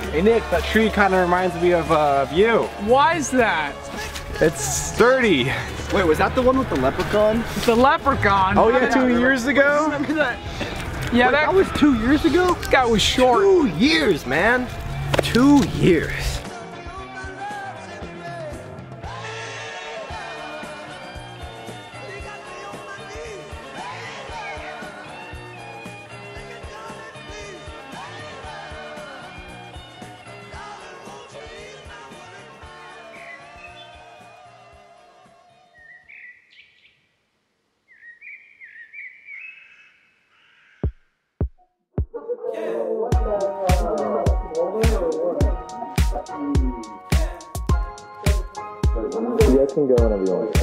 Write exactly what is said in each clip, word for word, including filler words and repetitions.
Hey Nick, that tree kind of reminds me of, uh, of you. Why is that? It's sturdy. Wait, was that the one with the leprechaun? The leprechaun? Oh yeah, two years ago? Remember that? Yeah, Wait, that, that was two years ago? this guy was short. Two years, man. Two years. You guys can go whenever you want.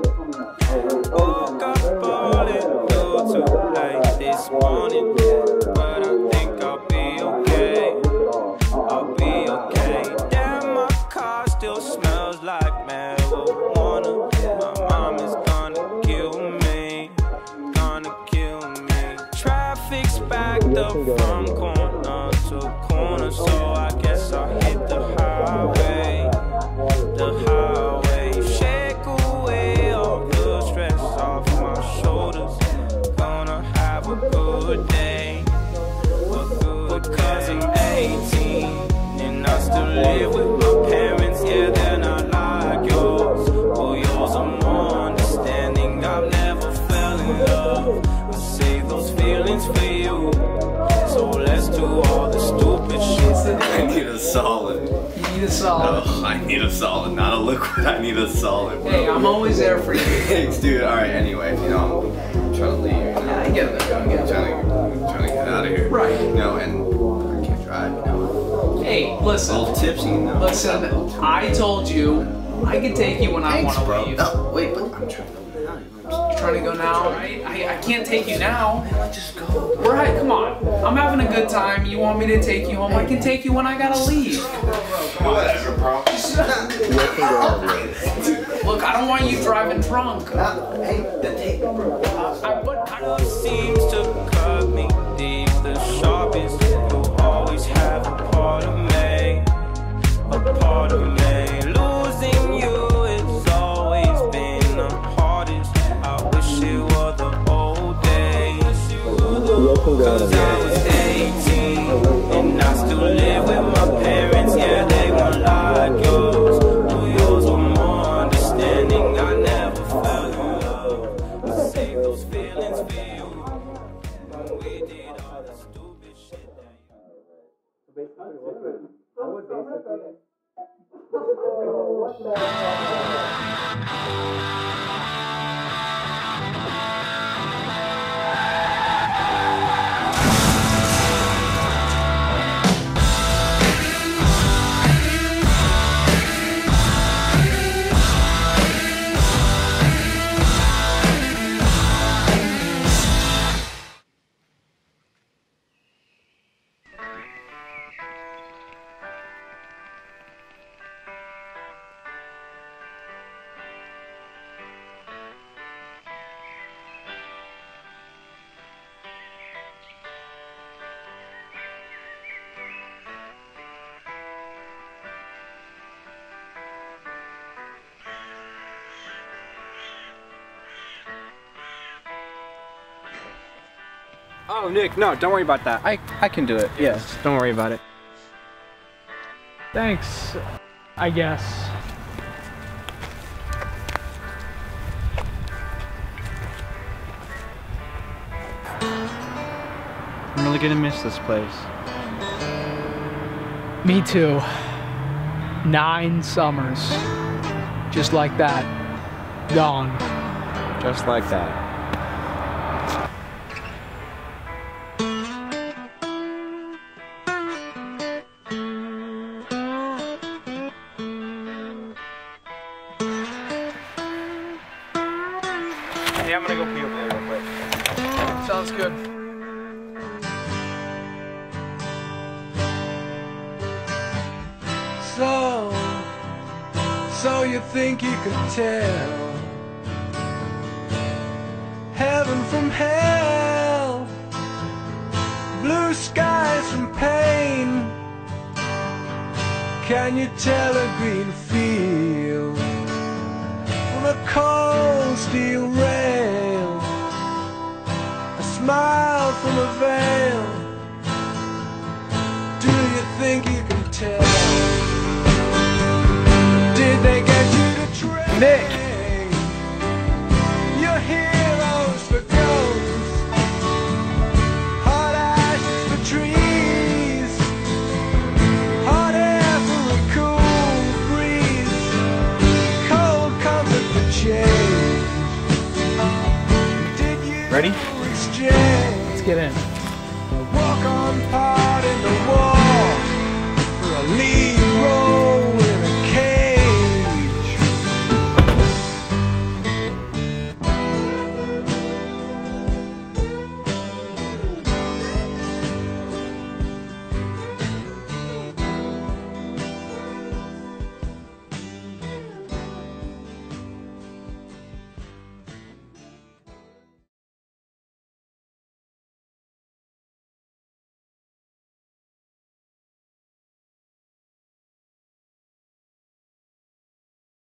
Woke up falling blue tonight this morning, but I think I'll be okay. I'll be okay. Damn, my car still smells like marijuana. My mom is gonna kill me, gonna kill me. Traffic's backed up from corner to corner, so I guess I'll hit the highway. The highway, shake away all the stress off my shoulders. Gonna have a good day, a good because I'm eighteen and I still live with my parents. Yeah, they're not like yours. Well, yours are more understanding. I've never fell in love. I save those feelings for you. So let's do all the stupid shit. I need a solid. You need a solid. Oh, I need a solid, not a liquid. I need a solid. Bro. Hey, I'm always there for you. Thanks, dude. All right. Anyway, you know, I'm trying to leave. You know? I get it. I get I'm it. trying to, I'm trying to get out of here. Right. You know, and I can't drive. You know. Hey, A listen. little tipsy. You know. Listen, I told you I can take you when I Thanks, want to bro. leave. No, wait, but I'm trying to go now. You're trying to go now, right? I, I can't take you now. Let's just go. Right, come on. I'm having a good time. You want me to take you home? I can take you when I gotta leave. Whatever, bro. Look, I don't want you driving drunk. Hey, then take me, bro. I, but I love seems to cut me deep the sharpest. You'll always have a part of me, a part of me. Losing you has always been the hardest. I wish it were the old days. Cause I was eighteen and I still live with my parents. Yeah, they weren't like yours. Well, yours were more understanding. I never fell in love. I saved those feelings for you. When we did all the stupid shit that Oh Nick, no, don't worry about that. I, I can do it. Yes, don't worry about it. Thanks, I guess. I'm really gonna miss this place. Me too. Nine summers. Just like that. Gone. Just like that. Hey, I'm gonna go pee over there real quick. Sounds good. So, so you think you could tell heaven from hell, blue skies from pain, Can you tell a green field from a cold steel rail? A smile from a veil. Do you think you can tell? Did they get you to trade Nick. your heroes for ghosts? Hot ashes for trees, hot air for a cool breeze, cold comfort for change. Did you Ready? exchange? Let's get in. Walk on past